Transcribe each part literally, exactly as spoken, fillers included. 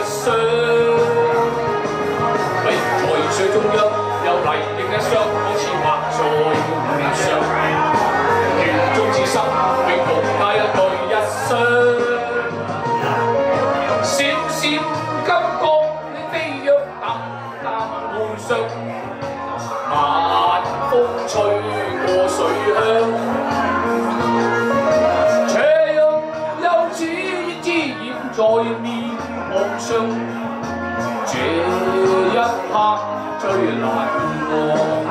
雙。喺在水中央有麗影一雙，好似畫在臉上。願中至深，永共那一對一雙。閃閃金光，你飛躍淡淡夢想。晚風吹過水鄉。 在面夢上，這一刻最難忘。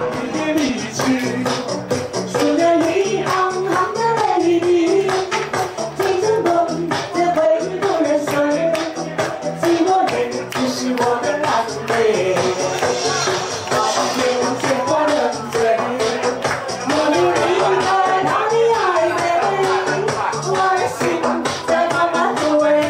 數着一行行的淚滴，聽着夢的回不人碎，寂寞人只是我的安慰。花天酒我能醉，哪里離開哪裡愛戀，我的心在慢慢枯萎。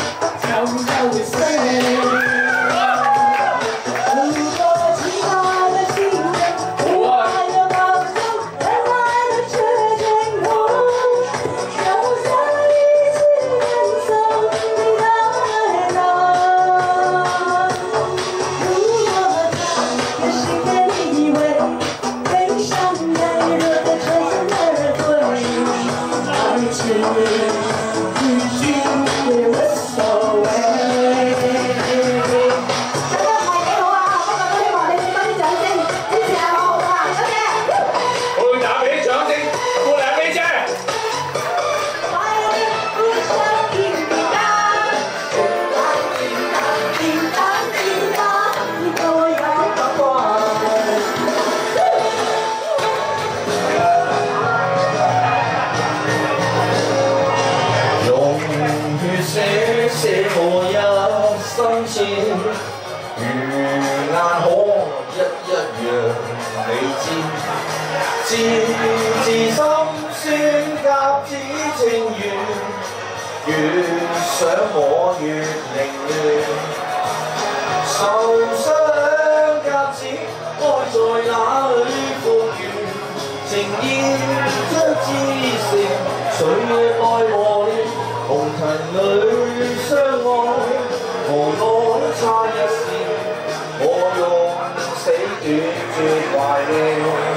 如眼可一一讓你知，字字心酸夾子情緣，越想我越凌亂，受傷夾子愛在哪裏復原？情意將知性，誰亦愛我戀，紅塵裏相愛。 無奈差一線，我用死斷絕懷念。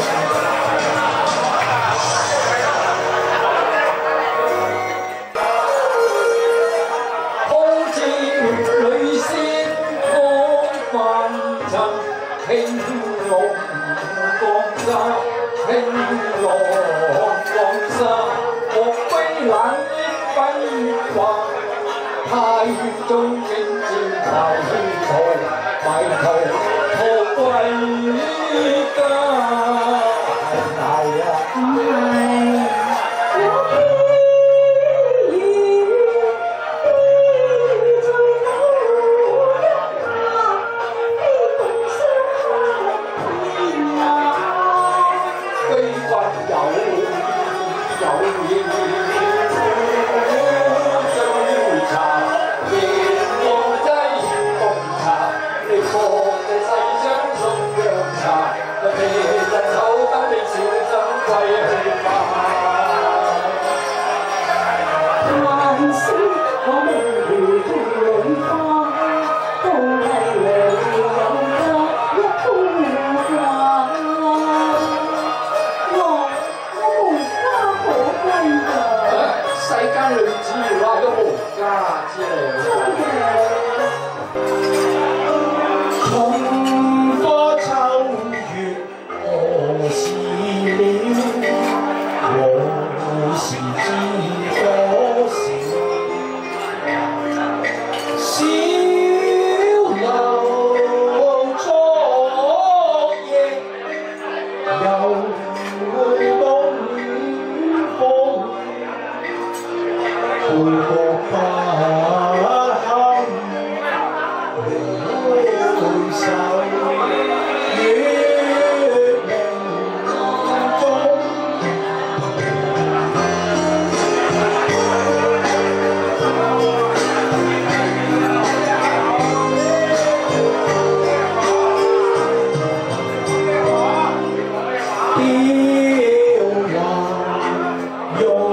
好似淚先光泛塵，輕浪降沙，輕浪降沙，莫非冷煙輝煌，太遠中景。 埋頭埋頭逃歸家，大呀！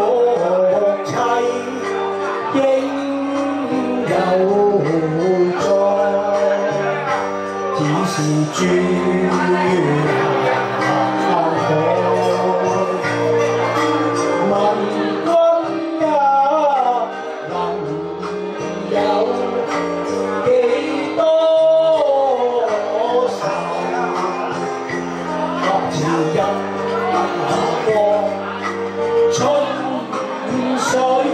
應有轉行海，問君也能有幾多愁？合條人過春水。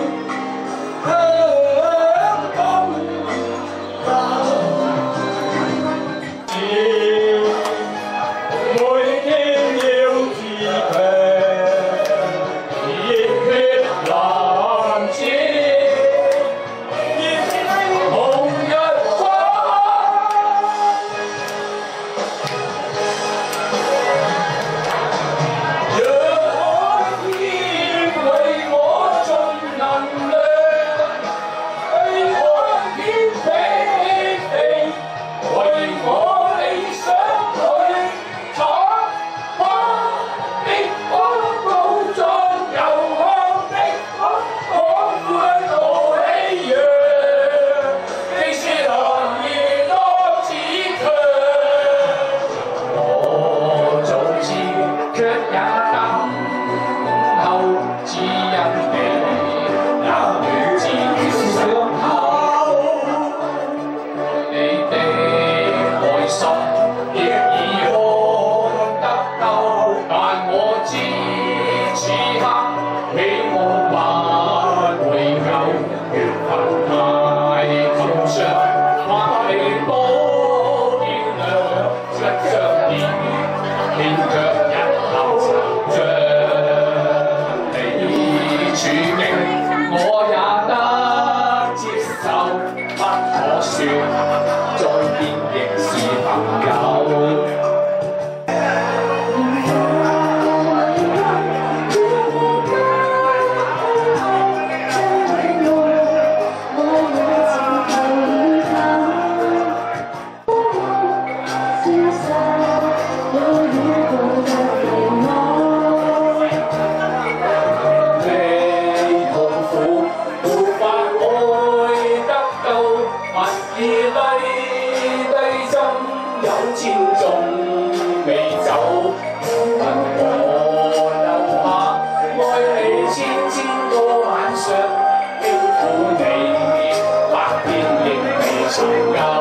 千千個晚上，輕撫你，百變亦未曾夠。